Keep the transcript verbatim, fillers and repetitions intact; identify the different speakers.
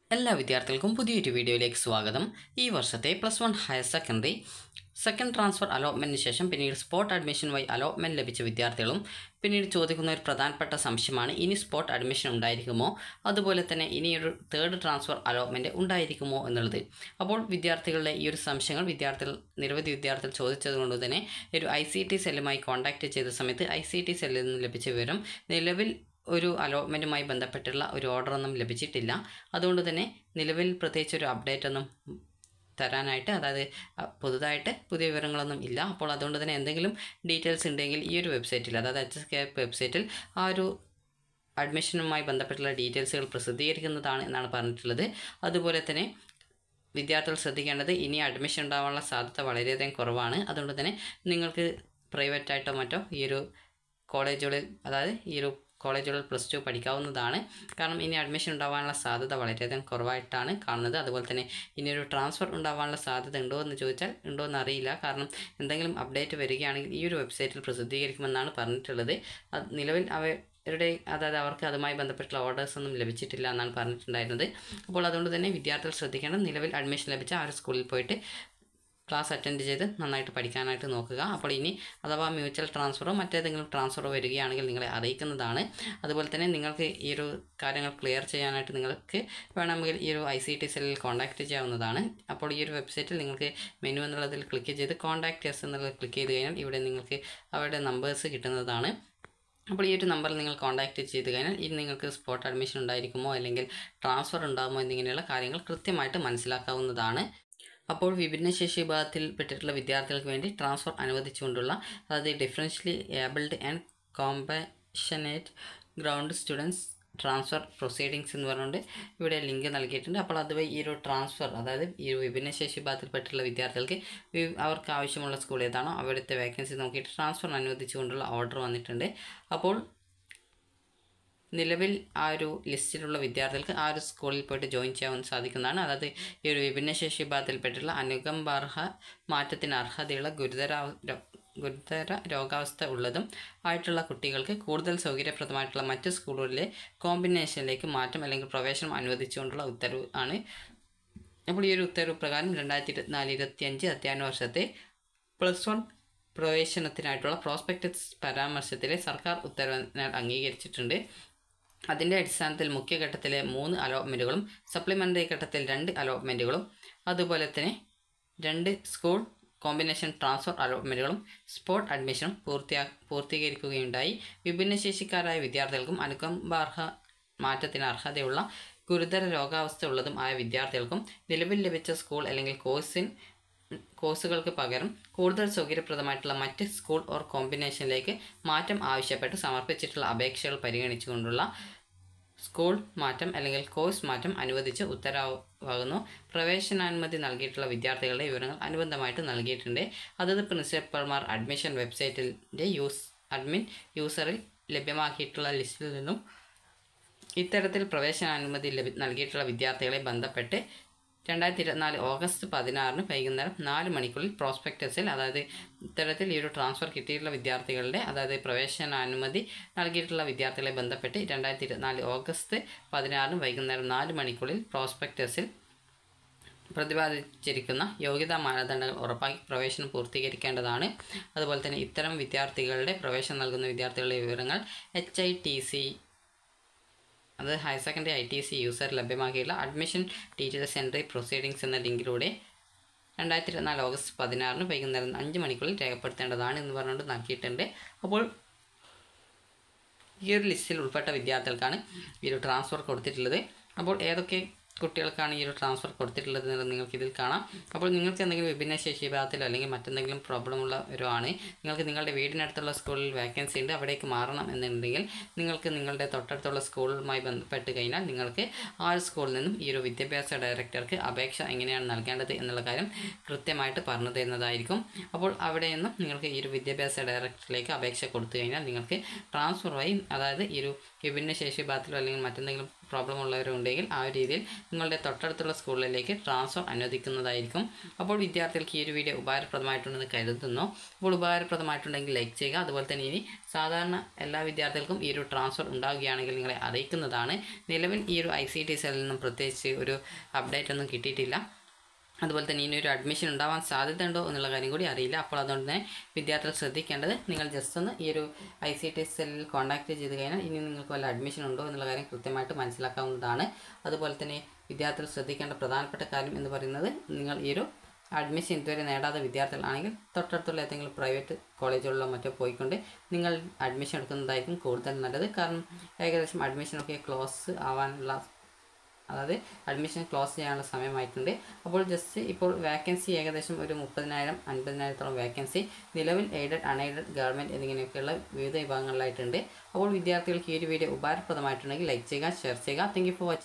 Speaker 1: എല്ലാ വിദ്യാർത്ഥികൾക്കും പുതിയൊരു വീഡിയോയിലേക്ക് സ്വാഗതം. ഈ വർഷത്തെ plus one higher secondary second transfer അലോട്ട്മെൻറ്റിന് ശേഷം പിന്നീട് സ്പോട്ട് അഡ്മിഷൻ വഴി അലോട്ട്മെൻറ്റ് ലഭിച്ച വിദ്യാർത്ഥികളും പിന്നീട് ചോദിക്കുന്ന ഒരു പ്രധാനപ്പെട്ട സംശയമാണ്, ഇനി സ്പോട്ട് അഡ്മിഷൻ ഉണ്ടായിരിക്കുമോ, അതുപോലെ തന്നെ ഇനിയൊരു തേർഡ് ട്രാൻസ്ഫർ അലോട്ട്മെൻറ്റ് ഉണ്ടായിരിക്കുമോ എന്നുള്ളത്. അപ്പോൾ വിദ്യാർത്ഥികളുടെ ഈ ഒരു സംശയങ്ങൾ വിദ്യാർത്ഥികൾ നിരവധി വിദ്യാർത്ഥികൾ ചോദിച്ചതുകൊണ്ട് തന്നെ ഒരു ഐ സി ടി സെല്ലുമായി കോൺടാക്റ്റ് ചെയ്ത സമയത്ത് ഐ സി ടി സെല്ലിൽ നിന്ന് ലഭിച്ച വിവരം നിലവിൽ ഒരു അലോട്ട്മെൻറ്റുമായി ബന്ധപ്പെട്ടുള്ള ഒരു ഓർഡറൊന്നും ലഭിച്ചിട്ടില്ല. അതുകൊണ്ട് തന്നെ നിലവിൽ പ്രത്യേകിച്ച് ഒരു അപ്ഡേറ്റ് ഒന്നും തരാനായിട്ട്, അതായത് പുതുതായിട്ട് പുതിയ വിവരങ്ങളൊന്നും ഇല്ല. അപ്പോൾ അതുകൊണ്ട് തന്നെ എന്തെങ്കിലും ഡീറ്റെയിൽസ് ഉണ്ടെങ്കിൽ ഈ ഒരു വെബ്സൈറ്റിൽ, അതായത് എച്ച് എസ് കെ വെബ്സൈറ്റിൽ ആ ഒരു അഡ്മിഷനുമായി ബന്ധപ്പെട്ടുള്ള ഡീറ്റെയിൽസുകൾ പ്രസിദ്ധീകരിക്കുന്നതാണ് എന്നാണ് പറഞ്ഞിട്ടുള്ളത്. അതുപോലെ തന്നെ വിദ്യാർത്ഥികൾ ശ്രദ്ധിക്കേണ്ടത്, ഇനി അഡ്മിഷൻ ഉണ്ടാകാനുള്ള സാധ്യത വളരെയധികം കുറവാണ്. അതുകൊണ്ട് തന്നെ നിങ്ങൾക്ക് പ്രൈവറ്റായിട്ടോ മറ്റോ ഈ ഒരു കോളേജുകളിൽ, അതായത് ഈ ഒരു കോളേജുകളിൽ പ്ലസ് ടു പഠിക്കാവുന്നതാണ്. കാരണം ഇനി അഡ്മിഷൻ ഉണ്ടാകാനുള്ള സാധ്യത വളരെയധികം കുറവായിട്ടാണ് കാണുന്നത്. അതുപോലെ തന്നെ ഇനിയൊരു ട്രാൻസ്ഫർ ഉണ്ടാകാനുള്ള സാധ്യത ഉണ്ടോ എന്ന് ചോദിച്ചാൽ ഉണ്ടോ എന്ന് അറിയില്ല. കാരണം എന്തെങ്കിലും അപ്ഡേറ്റ് വരികയാണെങ്കിൽ ഈ ഒരു വെബ്സൈറ്റിൽ പ്രസിദ്ധീകരിക്കുമെന്നാണ് പറഞ്ഞിട്ടുള്ളത്. അത് നിലവിൽ അവരുടെ അതായത് അവർക്ക് അതുമായി ബന്ധപ്പെട്ടുള്ള ഓർഡേഴ്സ് ഒന്നും ലഭിച്ചിട്ടില്ല എന്നാണ് പറഞ്ഞിട്ടുണ്ടായിരുന്നത്. അപ്പോൾ അതുകൊണ്ട് തന്നെ വിദ്യാർത്ഥികൾ ശ്രദ്ധിക്കേണ്ടത്, നിലവിൽ അഡ്മിഷൻ ലഭിച്ച ആ ഒരു സ്കൂളിൽ പോയിട്ട് ക്ലാസ് അറ്റൻഡ് ചെയ്ത് നന്നായിട്ട് പഠിക്കാനായിട്ട് നോക്കുക. അപ്പോൾ ഇനി അഥവാ മ്യൂച്വൽ ട്രാൻസ്ഫറോ മറ്റേതെങ്കിലും ട്രാൻസ്ഫറോ വരികയാണെങ്കിൽ നിങ്ങളെ അറിയിക്കുന്നതാണ്. അതുപോലെ തന്നെ നിങ്ങൾക്ക് ഈ ഒരു കാര്യങ്ങൾ ക്ലിയർ ചെയ്യാനായിട്ട് നിങ്ങൾക്ക് വേണമെങ്കിൽ ഈ ഒരു ഐ സി ടി സെല്ലിൽ കോൺടാക്റ്റ് ചെയ്യാവുന്നതാണ്. അപ്പോൾ ഈ ഒരു വെബ്സൈറ്റിൽ നിങ്ങൾക്ക് മെനു എന്നുള്ളതിൽ ക്ലിക്ക് ചെയ്ത് കോൺടാക്റ്റ് എസ് എന്നുള്ളത് ക്ലിക്ക് ചെയ്ത് കഴിഞ്ഞാൽ ഇവിടെ നിങ്ങൾക്ക് അവരുടെ നമ്പേഴ്സ് കിട്ടുന്നതാണ്. അപ്പോൾ ഈ ഒരു നമ്പറിൽ നിങ്ങൾ കോൺടാക്റ്റ് ചെയ്ത് കഴിഞ്ഞാൽ ഇനി നിങ്ങൾക്ക് സ്പോട്ട് അഡ്മിഷൻ ഉണ്ടായിരിക്കുമോ അല്ലെങ്കിൽ ട്രാൻസ്ഫർ ഉണ്ടാകുമോ എന്നിങ്ങനെയുള്ള കാര്യങ്ങൾ കൃത്യമായിട്ട് മനസ്സിലാക്കാവുന്നതാണ്. അപ്പോൾ വിഭിന്നശേഷി വിഭാഗത്തിൽ പെട്ടിട്ടുള്ള വിദ്യാർത്ഥികൾക്ക് വേണ്ടി ട്രാൻസ്ഫർ അനുവദിച്ചുകൊണ്ടുള്ള, അതായത് differentially abled and compassionate ground students transfer proceedings എന്ന് പറഞ്ഞുകൊണ്ട് ഇവിടെ ലിങ്ക് നൽകിയിട്ടുണ്ട്. അപ്പോൾ അതുവഴി ഈ ഒരു ട്രാൻസ്ഫർ, അതായത് ഈ ഒരു വിഭിന്നശേഷി വിഭാഗത്തിൽപ്പെട്ടുള്ള വിദ്യാർത്ഥികൾക്ക് അവർക്ക് ആവശ്യമുള്ള സ്കൂൾ ഏതാണോ അവിടുത്തെ വേക്കൻസി നോക്കിയിട്ട് ട്രാൻസ്ഫർ അനുവദിച്ചുകൊണ്ടുള്ള ഓർഡർ വന്നിട്ടുണ്ട്. അപ്പോൾ നിലവിൽ ആ ഒരു ലിസ്റ്റിലുള്ള വിദ്യാർത്ഥികൾക്ക് ആ ഒരു സ്കൂളിൽ പോയിട്ട് ജോയിൻ ചെയ്യാൻ സാധിക്കുന്നതാണ്. അതായത് ഈ ഒരു വിഭിന്നശേഷി വിഭാഗത്തിൽപ്പെട്ടുള്ള അനുകമ്പാർഹ മാറ്റത്തിന് അർഹതയുള്ള ഗുരുതര ഗുരുതര രോഗാവസ്ഥ ഉള്ളതും ആയിട്ടുള്ള കുട്ടികൾക്ക് കൂടുതൽ സൗകര്യപ്രദമായിട്ടുള്ള മറ്റ് സ്കൂളുകളിലെ കോമ്പിനേഷനിലേക്ക് മാറ്റം അല്ലെങ്കിൽ പ്രവേശനം അനുവദിച്ചുകൊണ്ടുള്ള ഉത്തരവ് ആണ്. അപ്പോൾ ഈ ഒരു ഉത്തരവ് പ്രകാരം രണ്ടായിരത്തി ഇരുപത്തിനാല് ഇരുപത്തിയഞ്ച് അധ്യയന വർഷത്തെ പ്ലസ് വൺ പ്രവേശനത്തിനായിട്ടുള്ള പ്രോസ്പെക്ടസ് പരാമർശത്തിലെ സർക്കാർ ഉത്തരവിനാൽ അംഗീകരിച്ചിട്ടുണ്ട്. അതിൻ്റെ അടിസ്ഥാനത്തിൽ മുഖ്യഘട്ടത്തിലെ മൂന്ന് അലോട്ട്മെൻറ്റുകളും സപ്ലിമെൻ്ററി ഘട്ടത്തിൽ രണ്ട് അലോട്ട്മെൻറ്റുകളും അതുപോലെ തന്നെ രണ്ട് സ്കൂൾ കോമ്പിനേഷൻ ട്രാൻസ്ഫർ അലോട്ട്മെൻറ്റുകളും സ്പോട്ട് അഡ്മിഷനും പൂർത്തിയാ പൂർത്തീകരിക്കുകയുണ്ടായി. വിഭിന്നശേഷിക്കാരായ വിദ്യാർത്ഥികൾക്കും അനുകമ്പാർഹ മാറ്റത്തിന് അർഹതയുള്ള ഗുരുതര രോഗാവസ്ഥ ഉള്ളതും ആയ വിദ്യാർത്ഥികൾക്കും നിലവിൽ ലഭിച്ച സ്കൂൾ അല്ലെങ്കിൽ കോഴ്സിൻ കോഴ്സുകൾക്ക് പകരം കൂടുതൽ സൗകര്യപ്രദമായിട്ടുള്ള മറ്റ് സ്കൂൾ ഓർ കോമ്പിനേഷനിലേക്ക് മാറ്റം ആവശ്യപ്പെട്ട് സമർപ്പിച്ചിട്ടുള്ള അപേക്ഷകൾ പരിഗണിച്ചുകൊണ്ടുള്ള സ്കൂൾ മാറ്റം അല്ലെങ്കിൽ കോഴ്സ് മാറ്റം അനുവദിച്ച് ഉത്തരവാകുന്നു. പ്രവേശനാനുമതി നൽകിയിട്ടുള്ള വിദ്യാർത്ഥികളുടെ വിവരങ്ങൾ അനുബന്ധമായിട്ട് നൽകിയിട്ടുണ്ട്. അതത് പ്രിൻസിപ്പൽമാർ അഡ്മിഷൻ വെബ്സൈറ്റിൻ്റെ യൂസ് അഡ്മിൻ യൂസറിൽ ലഭ്യമാക്കിയിട്ടുള്ള ലിസ്റ്റിൽ നിന്നും ഇത്തരത്തിൽ പ്രവേശനാനുമതി ലഭി നൽകിയിട്ടുള്ള വിദ്യാർത്ഥികളെ ബന്ധപ്പെട്ട് രണ്ടായിരത്തി ഇരുപത്തിനാല് ഓഗസ്റ്റ് പതിനാറിന് വൈകുന്നേരം നാല് മണിക്കുള്ളിൽ പ്രോസ്പെക്ടസിൽ, അതായത് ഇത്തരത്തിൽ ഈ ഒരു ട്രാൻസ്ഫർ കിട്ടിയിട്ടുള്ള വിദ്യാർത്ഥികളുടെ, അതായത് പ്രവേശനാനുമതി നൽകിയിട്ടുള്ള വിദ്യാർത്ഥികളെ ബന്ധപ്പെട്ട് രണ്ടായിരത്തി ഇരുപത്തിനാല് ഓഗസ്റ്റ് പതിനാറിന് വൈകുന്നേരം നാല് മണിക്കുള്ളിൽ പ്രോസ്പെക്ടസിൽ പ്രതിപാദിച്ചിരിക്കുന്ന യോഗ്യതാ മാനദണ്ഡങ്ങൾ ഉറപ്പാക്കി പ്രവേശനം പൂർത്തീകരിക്കേണ്ടതാണ്. അതുപോലെ തന്നെ ഇത്തരം വിദ്യാർത്ഥികളുടെ പ്രവേശനം നൽകുന്ന വിദ്യാർത്ഥികളുടെ വിവരങ്ങൾ എച്ച് ഐ ടി സി അത് higher secondary I T C user ലഭ്യമാക്കിയുള്ള അഡ്മിഷൻ ഡീറ്റെയിൽസ് എൻട്രി പ്രൊസീഡിങ്സ് എന്ന ലിങ്കിലൂടെ രണ്ടായിരത്തി ഇരുപത്തിനാല് ഓഗസ്റ്റ് പതിനാറിന് വൈകുന്നേരം അഞ്ച് മണിക്കുള്ളിൽ രേഖപ്പെടുത്തേണ്ടതാണ് എന്ന് പറഞ്ഞുകൊണ്ട് നൽകിയിട്ടുണ്ട്. അപ്പോൾ ഈ ഒരു ലിസ്റ്റിൽ ഉൾപ്പെട്ട വിദ്യാർത്ഥികൾക്കാണ് ഈ ഒരു ട്രാൻസ്ഫർ കൊടുത്തിട്ടുള്ളത്. അപ്പോൾ ഏതൊക്കെ കുട്ടികൾക്കാണ് ഈ ഒരു ട്രാൻസ്ഫർ കൊടുത്തിട്ടുള്ളത് എന്നുള്ളത് നിങ്ങൾക്ക് ഇതിൽ കാണാം. അപ്പോൾ നിങ്ങൾക്ക് എന്തെങ്കിലും വിഭിന്നശേഷി വിഭാഗത്തിലോ അല്ലെങ്കിൽ മറ്റെന്തെങ്കിലും പ്രോബ്ലം ഉള്ളവരാണ്, നിങ്ങൾക്ക് നിങ്ങളുടെ വീടിനടുത്തുള്ള സ്കൂളിൽ വേക്കൻസി ഉണ്ട്, അവിടേക്ക് മാറണം എന്നുണ്ടെങ്കിൽ നിങ്ങൾക്ക് നിങ്ങളുടെ തൊട്ടടുത്തുള്ള സ്കൂളുമായി ബന്ധപ്പെട്ട് കഴിഞ്ഞാൽ നിങ്ങൾക്ക് ആ ഒരു സ്കൂളിൽ നിന്നും ഈ ഒരു വിദ്യാഭ്യാസ ഡയറക്ടർക്ക് അപേക്ഷ എങ്ങനെയാണ് നൽകേണ്ടത് എന്നുള്ള കാര്യം കൃത്യമായിട്ട് പറഞ്ഞു തരുന്നതായിരിക്കും. അപ്പോൾ അവിടെ നിന്നും നിങ്ങൾക്ക് ഈ ഒരു വിദ്യാഭ്യാസ ഡയറക്ടറിലേക്ക് അപേക്ഷ കൊടുത്തു കഴിഞ്ഞാൽ നിങ്ങൾക്ക് ട്രാൻസ്ഫർ വഴി, അതായത് ഈ ഒരു വിഭിന്നശേഷി വിഭാഗത്തിലോ അല്ലെങ്കിൽ മറ്റെന്തെങ്കിലും പ്രോബ്ലം ഉള്ളവരുണ്ടെങ്കിൽ ആ ഒരു രീതിയിൽ നിങ്ങളുടെ തൊട്ടടുത്തുള്ള സ്കൂളിലേക്ക് ട്രാൻസ്ഫർ അനുവദിക്കുന്നതായിരിക്കും. അപ്പോൾ വിദ്യാർത്ഥികൾക്ക് ഈ ഒരു വീഡിയോ ഉപകാരപ്രദമായിട്ടുണ്ടെന്ന് കരുതുന്നു. അപ്പോൾ ഉപകാരപ്രദമായിട്ടുണ്ടെങ്കിൽ ലൈക്ക് ചെയ്യുക. അതുപോലെ തന്നെ ഇനി സാധാരണ എല്ലാ വിദ്യാർത്ഥികൾക്കും ഈ ഒരു ട്രാൻസ്ഫർ ഉണ്ടാവുകയാണെങ്കിൽ നിങ്ങളെ അറിയിക്കുന്നതാണ്. നിലവിൽ ഈ ഒരു ഐ സി ടി സെല്ലിൽ നിന്നും പ്രത്യേകിച്ച് ഒരു അപ്ഡേറ്റ് ഒന്നും കിട്ടിയിട്ടില്ല. അതുപോലെ തന്നെ ഇനി ഒരു അഡ്മിഷൻ ഉണ്ടാവാൻ സാധ്യതയുണ്ടോ എന്നുള്ള കാര്യം കൂടി അറിയില്ല. അപ്പോൾ അതുകൊണ്ട് തന്നെ വിദ്യാർത്ഥികൾ ശ്രദ്ധിക്കേണ്ടത്, നിങ്ങൾ ജസ്റ്റ് ഒന്ന് ഈ ഒരു ഐ സി ടി സെല്ലിൽ കോൺടാക്റ്റ് ചെയ്ത് കഴിഞ്ഞാൽ ഇനി നിങ്ങൾക്ക് വല്ല അഡ്മിഷൻ ഉണ്ടോ എന്നുള്ള കാര്യം കൃത്യമായിട്ട് മനസ്സിലാക്കാവുന്നതാണ്. അതുപോലെ തന്നെ വിദ്യാർത്ഥികൾ ശ്രദ്ധിക്കേണ്ട പ്രധാനപ്പെട്ട കാര്യം എന്ന് പറയുന്നത്, നിങ്ങൾ ഈ ഒരു അഡ്മിഷൻ ഇതുവരെ നേടാത്ത വിദ്യാർത്ഥികളാണെങ്കിൽ തൊട്ടടുത്തുള്ള ഏതെങ്കിലും പ്രൈവറ്റ് കോളേജുകളിലോ മറ്റോ പോയിക്കൊണ്ട് നിങ്ങൾ അഡ്മിഷൻ എടുക്കുന്നതായിരിക്കും കൂടുതൽ നല്ലത്. കാരണം ഏകദേശം അഡ്മിഷനൊക്കെ ക്ലോസ് ആവാനുള്ള, അതായത് അഡ്മിഷൻ ക്ലോസ് ചെയ്യാനുള്ള സമയമായിട്ടുണ്ട്. അപ്പോൾ ജസ്റ്റ് ഇപ്പോൾ വേക്കൻസി ഏകദേശം ഒരു മുപ്പതിനായിരം അൻപതിനായിരത്തോളം വേക്കൻസി നിലവിൽ എയ്ഡഡ്, അൺഎയ്ഡഡ്, ഗവൺമെൻറ് എന്നിങ്ങനെയൊക്കെയുള്ള വിവിധ വിഭാഗങ്ങളിലായിട്ടുണ്ട്. അപ്പോൾ വിദ്യാർത്ഥികൾക്ക് ഈ ഒരു വീഡിയോ ഉപകാരപ്രദമായിട്ടുണ്ടെങ്കിൽ ലൈക്ക് ചെയ്യുക, ഷെയർ ചെയ്യുക. Thank you for watching.